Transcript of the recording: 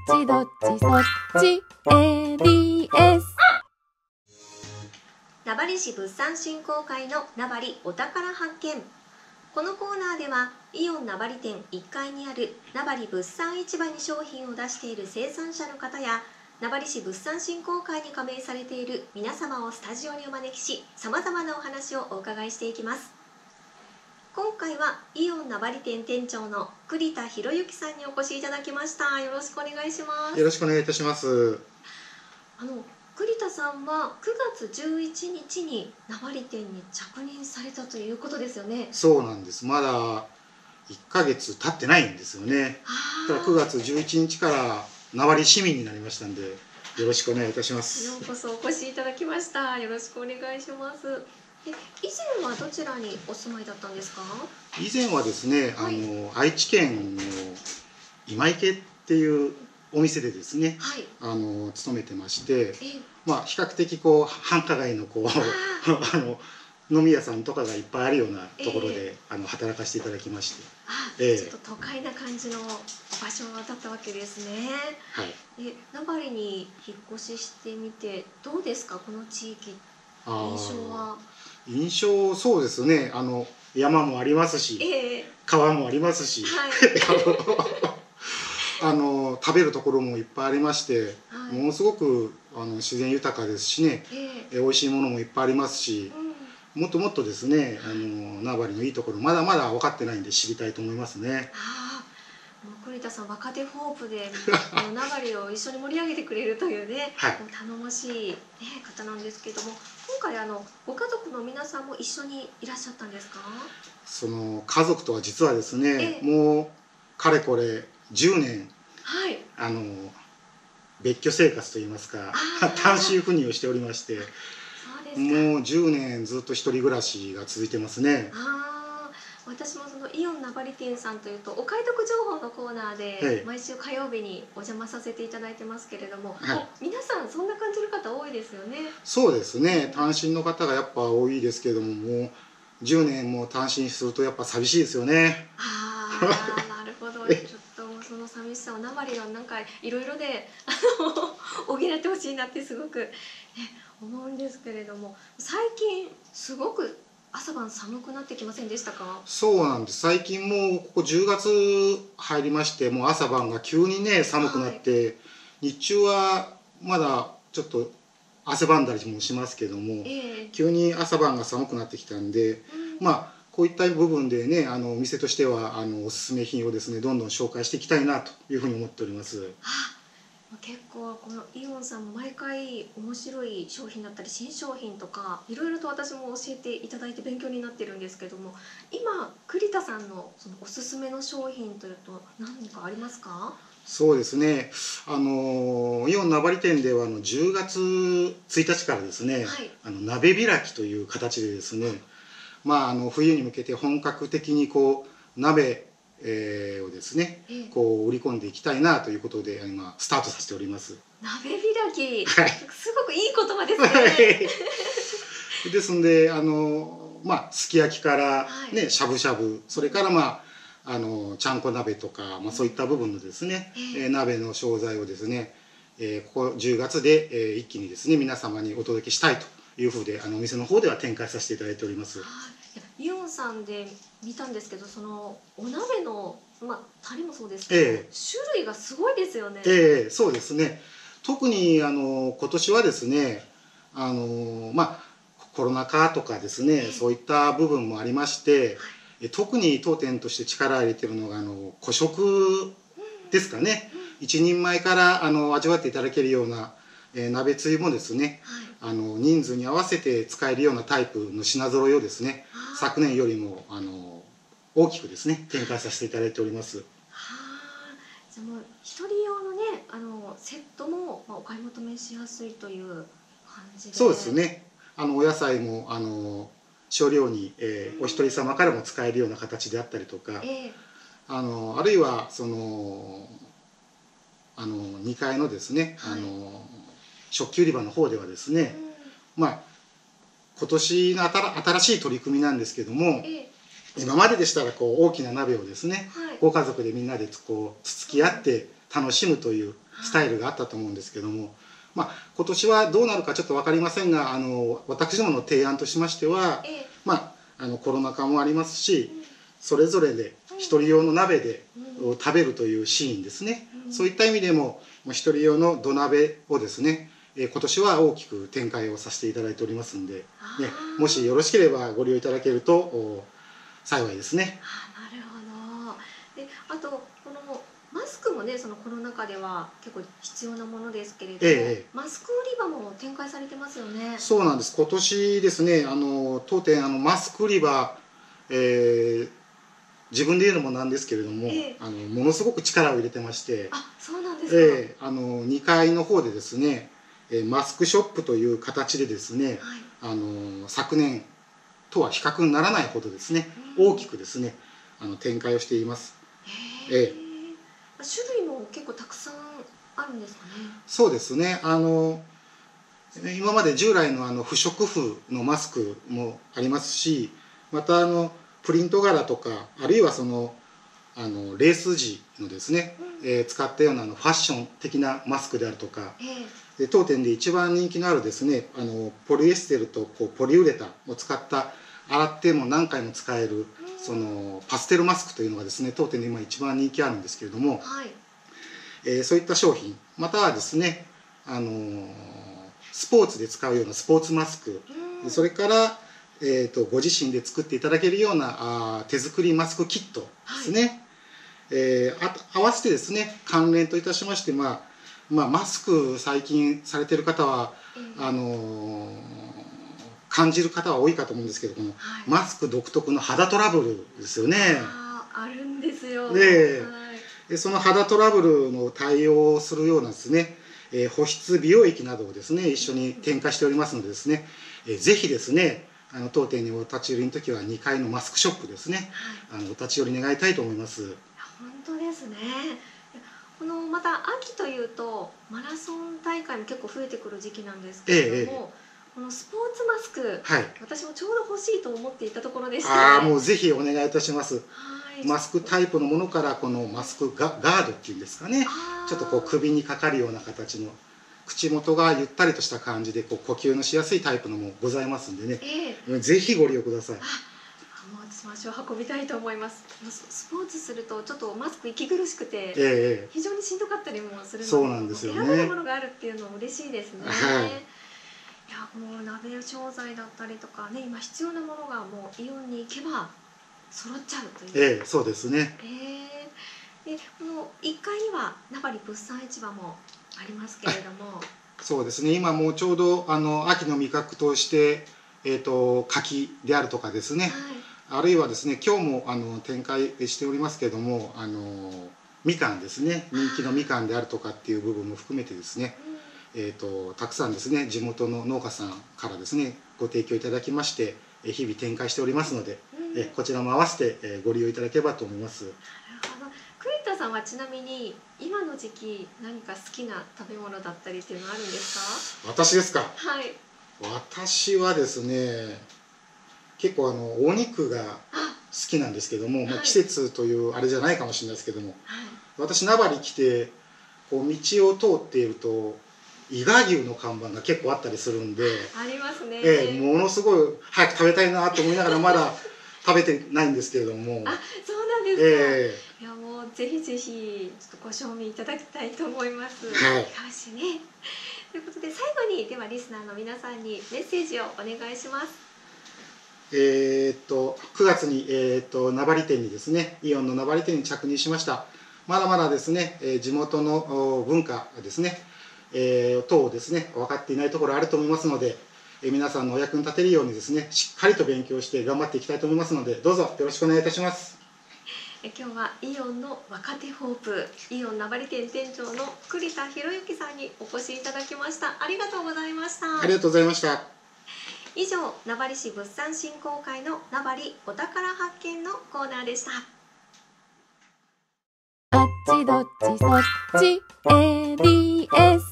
ちどっちそっち ABS 名張市物産振興会の名張お宝発見。このコーナーではイオン名張店1階にある名張物産市場に商品を出している生産者の方や名張市物産振興会に加盟されている皆様をスタジオにお招きし、さまざまなお話をお伺いしていきます。今回はイオン名張店店長の栗田博之さんにお越しいただきました。よろしくお願いします。 よろしくお願いいたします。 栗田さんは9月11日に名張店に着任されたということですよね。 そうなんです。まだ1ヶ月経ってないんですよね。だから9月11日から名張市民になりましたんで、よろしくお願いいたします。 ようこそお越しいただきました。よろしくお願いします。以前はどちらにお住まいだったんですか？ 以前はですね、 はい、 愛知県の今池っていうお店でですね、 はい、 勤めてまして、まあ比較的繁華街の飲み屋さんとかがいっぱいあるようなところで、働かせていただきまして、 ちょっと都会な感じの場所だったわけですね。 はい。 名張に引っ越ししてみてどうですか、この地域？印象は？ 印象、そうですね。山もありますし、川もありますし、はい、食べるところもいっぱいありまして、はい、ものすごく自然豊かですしね、美味しいものもいっぱいありますし、もっともっとですね、名張のいいところまだまだ分かってないんで知りたいと思いますね。 栗田さん、若手ホープで名張を一緒に盛り上げてくれるというね、はい、頼もしい、方なんですけども、今回ご家族の皆さんも一緒にいらっしゃったんですか？ その家族とは実はですね、もうかれこれ10年、はい、別居生活といいますか単身赴任をしておりまして、もう10年ずっと一人暮らしが続いてますね。 私もそのイオン名張店さんというとお買い得情報のコーナーで毎週火曜日にお邪魔させていただいてますけれども、はい、皆さんそんな感じの方多いですよね。そうですね、 単身の方がやっぱ多いですけども、もう10年も単身するとやっぱ寂しいですよね。 なるほど。ちょっとその寂しさを名張のなんかいろいろで補ってほしいなってすごく、思うんですけれども、最近すごく朝晩寒くなってきませんでしたか？ そうなんです。最近もうここ10月入りまして、もう朝晩が急にね寒くなって、はい、日中はまだちょっと汗ばんだりもしますけども、急に朝晩が寒くなってきたんで、まあこういった部分でね、お店としてはおすすめ品をですねどんどん紹介していきたいなというふうに思っております。 結構このイオンさんも毎回面白い商品だったり新商品とかいろいろと私も教えていただいて勉強になってるんですけども、今栗田さんのそのおすすめの商品というと何かありますか？ そうですね、イオン名張店では10月1日からですね、はい、鍋開きという形でですね、まあ、冬に向けて本格的に鍋をですね、売り込んでいきたいなということで今スタートさせております。 鍋開き、はい、すごくいい言葉ですね。 はい、ですのでまあすき焼きからね、しゃぶしゃぶ、それからちゃんこ鍋とか、そういった部分のですね、鍋の商材をですね、ここ10月で、一気にですね皆様にお届けしたいというふうでお店の方では展開させていただいております。 イオンさんで見たんですけど、そのお鍋のタレもそうですけど、種類がすごいですよね。 そうですね。特に今年はですね、コロナ禍とかですね、そういった部分もありまして、特に当店として力を入れているのが個食ですかね。一人前から味わっていただけるような鍋つゆもですね、人数に合わせて使えるようなタイプの品揃えをですね、昨年よりも大きくですね展開させていただいております。 じゃあもう一人用のねセットもお買い求めしやすいという感じで。 そうですね。お野菜も少量に、お一人様からも使えるような形であったりとか、あるいはその2階のですね、食器売り場の方ではですね、今年の新しい取り組みなんですけども、今まででしたら大きな鍋をですね、ご家族でみんなでつつき合って楽しむというスタイルがあったと思うんですけども、今年はどうなるかちょっと分かりませんが、私どもの提案としましては、コロナ禍もありますし、それぞれで一人用の鍋で食べるというシーンですね、そういった意味でも一人用の土鍋をですね、今年は大きく展開をさせていただいておりますんで、ね、もしよろしければご利用いただけると幸いですね。 なるほど。で、あとこのマスクもね、そのコロナ禍では結構必要なものですけれども、マスク売り場も展開されてますよね。 そうなんです。今年ですね、当店マスク売り場、自分で言うのもなんですけれども、ものすごく力を入れてまして、 そうなんですか。 2階の方でですね、マスクショップという形でですね、昨年とは比較にならないほどですね、大きくですね展開をしています。種類も結構たくさんあるんですかね。 そうですね。今まで従来の不織布のマスクもありますし、またプリント柄とか、あるいはレース地のですね、使ったようなファッション的なマスクであるとか、当店で一番人気のあるですね、ポリエステルとポリウレタンを使った洗っても何回も使えるパステルマスクというのがですね、当店で今一番人気あるんですけれども、そういった商品、またはですね、スポーツで使うようなスポーツマスク、それからご自身で作っていただけるような手作りマスクキットですね、合わせてですね、関連といたしまして、マスク最近されてる方は、感じる方は多いかと思うんですけど、このマスク独特の肌トラブルですよね。 あるんですよ。 その肌トラブルの対応をするようなですね、保湿美容液などをですね、一緒に展開しておりますのでですね、ぜひですね、当店にお立ち寄りの時は2階のマスクショップですね、お立ち寄り願いたいと思います。 本当ですね。また秋というとマラソン大会も結構増えてくる時期なんですけれども、このスポーツマスク、私もちょうど欲しいと思っていたところでしたね。 もうぜひお願いいたします。マスクタイプのものからこのマスクガードっていうんですかね、ちょっと首にかかるような形の、口元がゆったりとした感じで呼吸のしやすいタイプのもございますんでね、ぜひご利用ください。 私も足を運びたいと思います。スポーツするとちょっとマスク息苦しくて、非常にしんどかったりもするので、 そうなんですよね。 選べるものがあるっていうのも嬉しいですね。いや、この鍋商材だったりとかね、今必要なものがもうイオンに行けば揃っちゃうという。 そうですね。 で、この1階には名張物産市場もありますけれども、 そうですね。今もうちょうど秋の味覚として柿であるとかですね、あるいはですね、今日も展開しておりますけれども、みかんですね、人気のみかんであるとかっていう部分も含めてですね、たくさんですね、地元の農家さんからですねご提供いただきまして、日々展開しておりますので、こちらも合わせてご利用いただければと思います。 なるほど。栗田さんはちなみに今の時期何か好きな食べ物だったりっていうのはあるんですか？ 私ですか。 はい。 私はですね、結構お肉が好きなんですけども、季節というあれじゃないかもしれないですけども、私名張来て道を通っていると伊賀牛の看板が結構あったりするんで、 ありますね。 ものすごい早く食べたいなと思いながらまだ食べてないんですけれども。 そうなんですか。いや、もうぜひぜひちょっとご賞味いただきたいと思います。いかがしね。ということで最後にではリスナーの皆さんにメッセージをお願いします。 9月に名張店にですね、イオンの名張店に着任しました。まだまだですね、地元の文化ですね、等をですね分かっていないところあると思いますので、皆さんのお役に立てるようにですね、しっかりと勉強して頑張っていきたいと思いますので、どうぞよろしくお願いいたします。 今日はイオンの若手ホープ、イオン名張店店長の栗田博之さんにお越しいただきました。ありがとうございました。 ありがとうございました。 以上、名張市物産振興会の名張お宝発見のコーナーでした。 あっちどっちそっち ABS